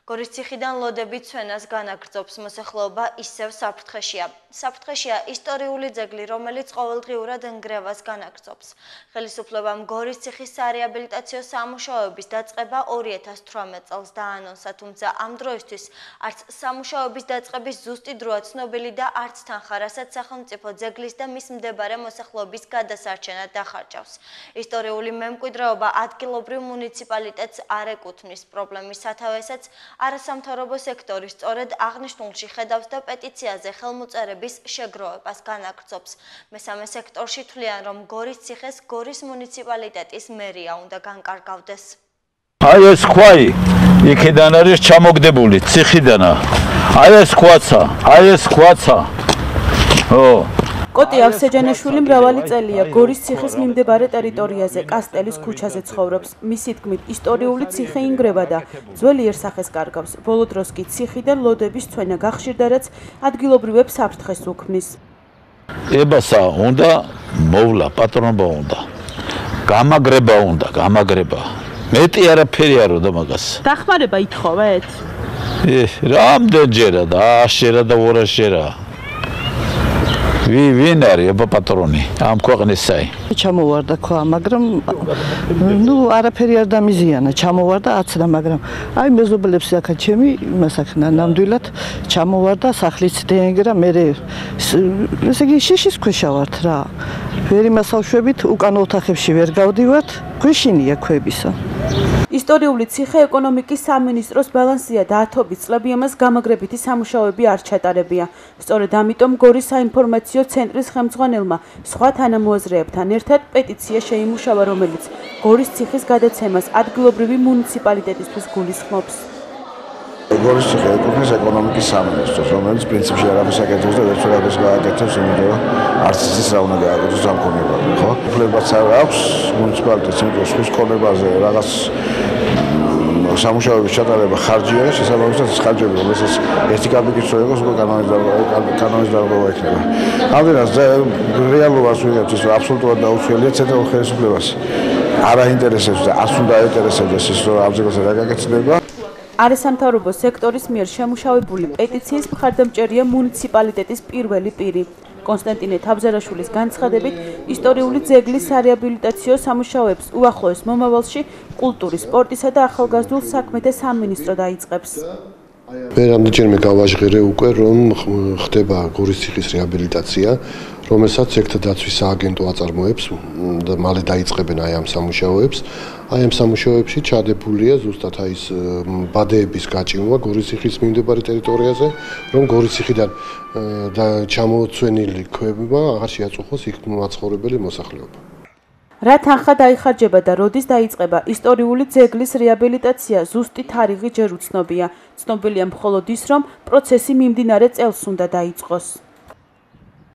გორის ციხიდან ლოდები ცვენას განაგრძობს მოსახლეობა ისევ საფრთხეშია. Საფრთხეშია ისტორიული ძეგლი, რომელიც ყოველდღიურად ნგრევას განაგრძობს. ხელისუფლებამ გორის ციხის სარეაბილიტაციო სამუშაოების დაწყება 2018 წელს დაანონსა, თუმცა ამ დროისთვის არც სამუშაოების დაწყების ზუსტი დროა ცნობილი და არც თანხა, რასაც სახელმწიფო ძეგლის და მის მდებარე მოსახლეობის გადასარჩენად დახარჯავს. ისტორიული მემკვიდრეობა ადგილობრივ მუნიციპალიტეტს არ ეკუთვნის. პრობლემის სათავესაც არასამთავრობო სექტორი სწორედ აღნიშნულში ხედავს და პეტიციაზე ხელმოწერების შეგროვებას განაგრძობს. მესამე სექტორში თვლიან, რომ გორის ციხეს გორის მუნიციპალიტეტის მერია უნდა განკარგავდეს. აი ეს ქვაი იქიდან არის ჩამოგდებული ციხიდანა. აი ეს ქვაცა. კოტი ავსეჯანაშვილი მრავალი წელია გორის ციხის მიმდებარე ტერიტორიაზე, კასტელის ქუჩაზე ცხოვრობს. მისი თქმით, ისტორიული ციხე ინგრევა და ძველი იერსახეს კარგავს. ბოლო დროს კი ციხიდან ლოდების ცვენა გახშირდა, რაც ადგილობრივებს საფრთხეს უქმნის. ებასა უნდა მოვლა, პატრონობა უნდა. გამაგრება. მეტი არაფერი არ უნდა მაგას. დახმარება ითხოვეთ? რამდენჯერა და 100-ჯერა და 200-ჯერა. ვინ არის აბა პატრონი ამ ქვეყნისაი? ჩამოვარდა ქვა, მაგრამ არაფერი არ დამიზიანა, ჩამოვარდა აცდა, მაგრამ აი მეზობლებს აქა ჩემი მასახნა ნამდვილად ჩამოვარდა სახლიც დენგრა, მე ესე იგი შიშის ქვეშა ვართ რა. ვერ იმასავშვებით უკან ოთახებში ვერ გავდივართ, გვეშინია ქვებისა. ისტორიული ციხე ეკონომიკის სამინისტროს ბალანსია და ათობით წლები ამას გამაგრებითი სამუშაოები არ ჩატარებია. სწორედ ამიტომ გორის საინფორმაციო ცენტრის ხელმძღვანელმა სხვა თანამოაზრეებთან ერთად პეტიცია შეიმუშავა, რომელიც გორის ციხის გადაცემას ადგილობრივი მუნიციპალიტეტისთვის გულისხმობს. გორის ციხე ეკუთვნის ეკონომიკის სამინისტროს, რომელიც პრინციპში არაფერს აკეთებს და ვერცერაფერს გააკეთებს, იმიტომ რომ არც ის რა უნდა გააკეთოს ამ ქონებაზე, ხო? უფლებაც არ აქვს მუნიციპალიტეტს, იმიტომ რომ სხვის ქონებაზე რაღაც სამუშაოების ჩატარება ხარჯია და შესაბამისად ეს ხარჯები, რომელსაც ერთი კაპიტალს იყოს, უკვე კანონის დარღვევა იქნება. ამდენად რეალობას ვიღებთ ის, რომ აბსოლუტურად დაუცველია ცენტრალურ ხელისუფლებას. არ აინტერესებს და ას უნდა აინტერესებდეს ის, რომ ამ ძეგლზე რა გაკეთდება. არასამთავრობო სექტორის მიერ შემუშავებული პეტიციის მხარდამჭერია მუნიციპალიტეტის პირველი პირი. კონსტანტინე თაბზარაშვილის განცხადებით, ისტორიული ძეგლის სარეაბილიტაციო სამუშაოებს უახლოეს მომავალში კულტურის, სპორტისა და ახალგაზრდულ საქმეთა სამინისტრო დაიწყებს. მე რამდენჯერმე გავაჟღერე უკვე, რომ ხდება გორის ციხის რეაბილიტაცია, რომელსაც ძეგლთა დაცვის სააგენტო აწარმოებს და მალე დაიწყებენ აი ამ სამუშაოებს. აი ამ სამუშაოებში ჩადებულია ზუსტად აი ეს ბადეების გაჭიმვა გორის ციხის მიმდებარე ტერიტორიაზე, რომ გორის ციხიდან ჩამოცვენილი ქვებმა აღარ შეაწუხოს იქ მაცხოვრებელი მოსახლეობა. რა თანხა დაიხარჯება და როდის დაიწყება ისტორიული ძეგლის რეაბილიტაცია, ზუსტი თარიღი ჯერ უცნობია. ცნობილია მხოლოდ ის, რომ პროცესი მიმდინარე წელს უნდა დაიწყოს.